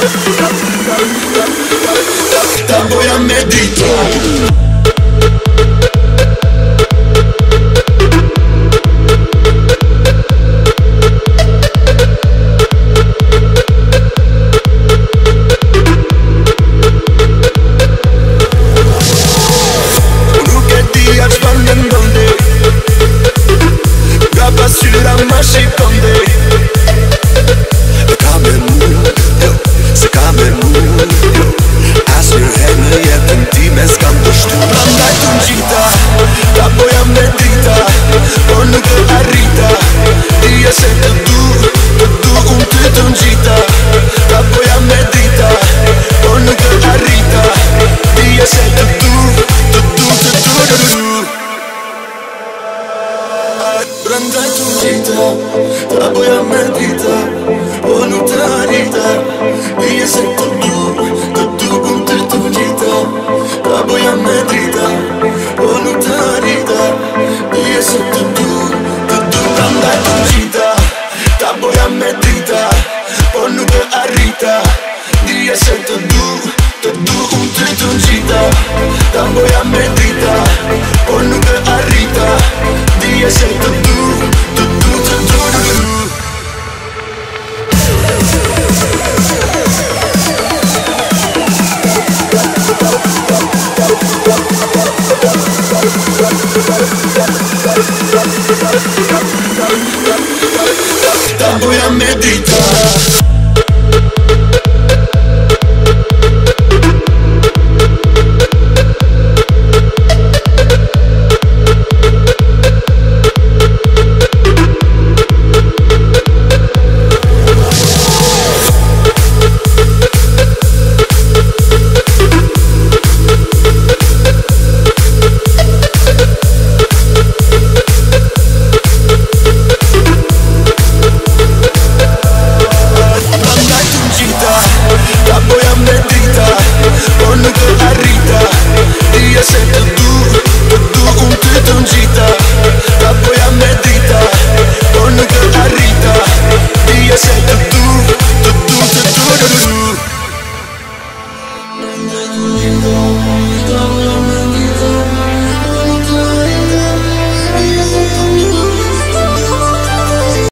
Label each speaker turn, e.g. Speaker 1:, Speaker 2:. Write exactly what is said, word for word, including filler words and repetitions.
Speaker 1: Te voy a meditar. Prendai tu gita, te voy a meditar, o nu te arita, y ese tu tu, tu tu con tu tu gita, te voy a meditar, o nu te arita, y ese tu tu, tu tu prendai tu gita, te voy a meditar, o nu te arita, y ese tu tu, tu tu con tu tu gita, te voy a meditar, o nu te arita, y ese tu tu. Te voy a meditar. You know